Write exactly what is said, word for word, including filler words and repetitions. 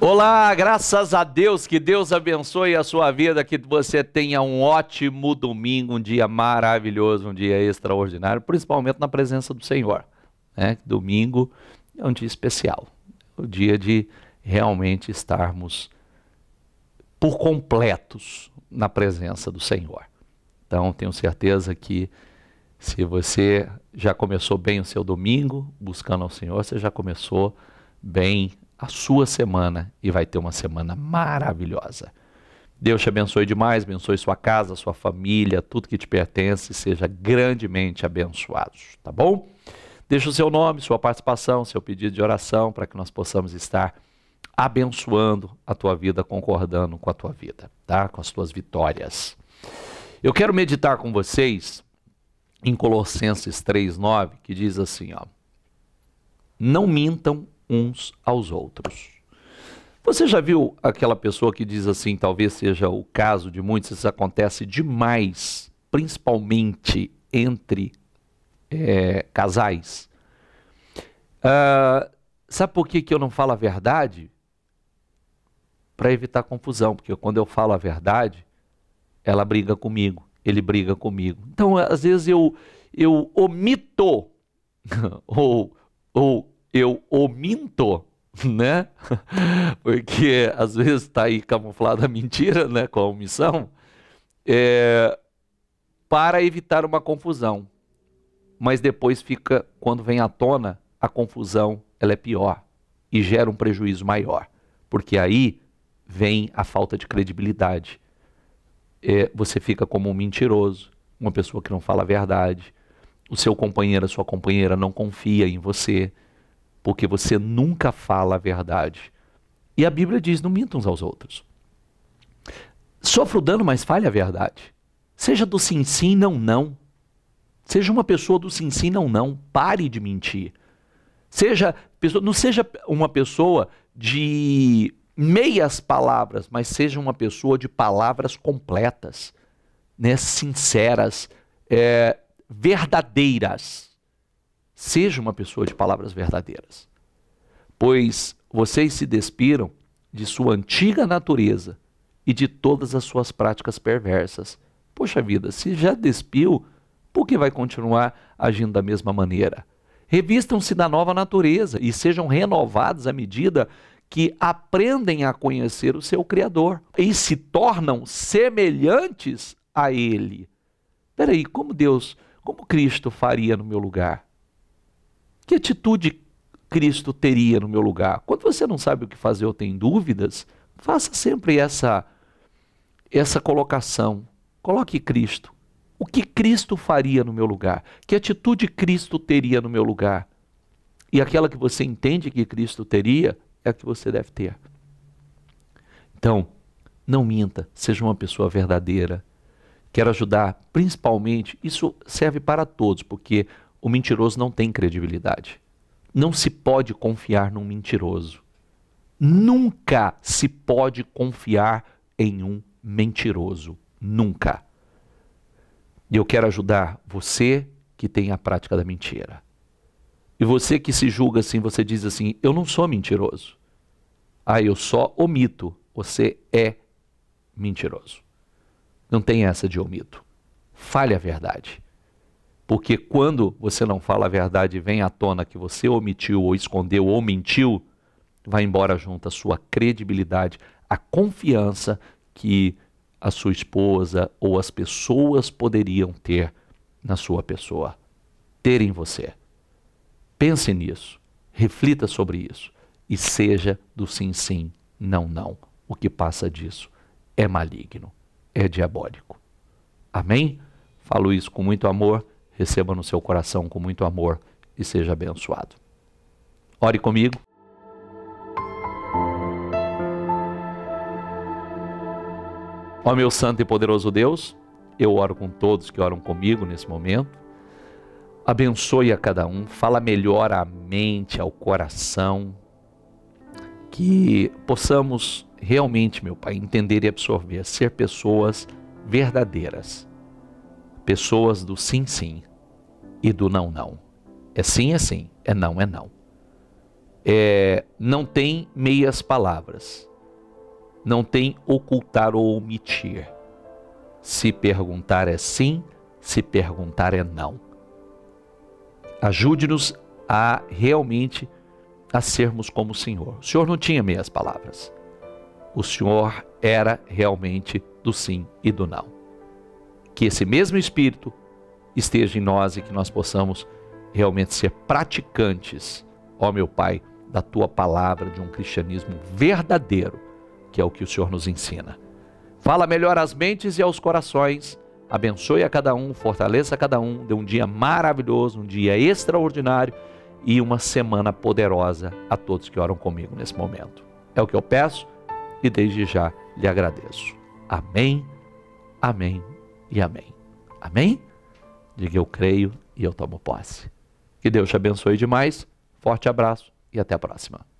Olá, graças a Deus, que Deus abençoe a sua vida, que você tenha um ótimo domingo, um dia maravilhoso, um dia extraordinário, principalmente na presença do Senhor, né? Domingo é um dia especial, o dia de realmente estarmos por completos na presença do Senhor. Então, tenho certeza que se você já começou bem o seu domingo, buscando ao Senhor, você já começou bem a sua semana e vai ter uma semana maravilhosa. Deus te abençoe demais, abençoe sua casa, sua família, tudo que te pertence, seja grandemente abençoado, tá bom? Deixa o seu nome, sua participação, seu pedido de oração, para que nós possamos estar abençoando a tua vida, concordando com a tua vida, tá? Com as tuas vitórias. Eu quero meditar com vocês em Colossenses três, nove, que diz assim, ó: não mintam uns aos outros. Você já viu aquela pessoa que diz assim, talvez seja o caso de muitos, isso acontece demais, principalmente entre é, casais. Uh, sabe por que que eu não falo a verdade? Para evitar confusão, porque quando eu falo a verdade, ela briga comigo, ele briga comigo. Então, às vezes eu, eu omito, ou, ou eu ominto, né? Porque às vezes está aí camuflada a mentira, né? Com a omissão, é, para evitar uma confusão. Mas depois fica, quando vem à tona, a confusão ela é pior e gera um prejuízo maior. Porque aí vem a falta de credibilidade. É, você fica como um mentiroso, uma pessoa que não fala a verdade. O seu companheiro, a sua companheira não confia em você, porque você nunca fala a verdade. E a Bíblia diz, não mintam uns aos outros. Sofra o dano, mas fale a verdade. Seja do sim, sim, não, não. Seja uma pessoa do sim, sim, não, não. Pare de mentir. Seja, não seja uma pessoa de meias palavras, mas seja uma pessoa de palavras completas, né? Sinceras, é, verdadeiras. Seja uma pessoa de palavras verdadeiras, pois vocês se despiram de sua antiga natureza e de todas as suas práticas perversas. Poxa vida, se já despiu, por que vai continuar agindo da mesma maneira? Revistam-se da nova natureza e sejam renovados à medida que aprendem a conhecer o seu Criador e se tornam semelhantes a Ele. Espera aí, como Deus, como Cristo faria no meu lugar? Que atitude Cristo teria no meu lugar? Quando você não sabe o que fazer ou tem dúvidas, faça sempre essa, essa colocação. Coloque Cristo. O que Cristo faria no meu lugar? Que atitude Cristo teria no meu lugar? E aquela que você entende que Cristo teria, é a que você deve ter. Então, não minta, seja uma pessoa verdadeira. Quero ajudar, principalmente, isso serve para todos, porque o mentiroso não tem credibilidade. Não se pode confiar num mentiroso. Nunca se pode confiar em um mentiroso. Nunca. E eu quero ajudar você que tem a prática da mentira. E você que se julga assim, você diz assim, eu não sou mentiroso. Ah, eu só omito. Você é mentiroso. Não tem essa de omito. Fale a verdade. Porque quando você não fala a verdade e vem à tona que você omitiu, ou escondeu, ou mentiu, vai embora junto a sua credibilidade, a confiança que a sua esposa ou as pessoas poderiam ter na sua pessoa, ter em você. Pense nisso, reflita sobre isso e seja do sim, sim, não, não. O que passa disso é maligno, é diabólico. Amém? Falo isso com muito amor. Receba no seu coração com muito amor e seja abençoado. Ore comigo. Ó meu santo e poderoso Deus, eu oro com todos que oram comigo nesse momento. Abençoe a cada um, fala melhor à mente, ao coração, que possamos realmente, meu Pai, entender e absorver, ser pessoas verdadeiras, pessoas do sim, sim, e do não, não. É sim, é sim, é não, é não. é, não tem meias palavras, não tem ocultar ou omitir. Se perguntar é sim, se perguntar é não. Ajude-nos a realmente a sermos como o Senhor. O Senhor não tinha meias palavras. O Senhor era realmente do sim e do não. Que esse mesmo Espírito esteja em nós e que nós possamos realmente ser praticantes, ó meu Pai, da Tua palavra, de um cristianismo verdadeiro, que é o que o Senhor nos ensina. Fala melhor às mentes e aos corações, abençoe a cada um, fortaleça a cada um, dê um dia maravilhoso, um dia extraordinário e uma semana poderosa a todos que oram comigo nesse momento. É o que eu peço e desde já lhe agradeço. Amém, amém e amém. Amém? Diga eu creio e eu tomo posse. Que Deus te abençoe demais. Forte abraço e até a próxima.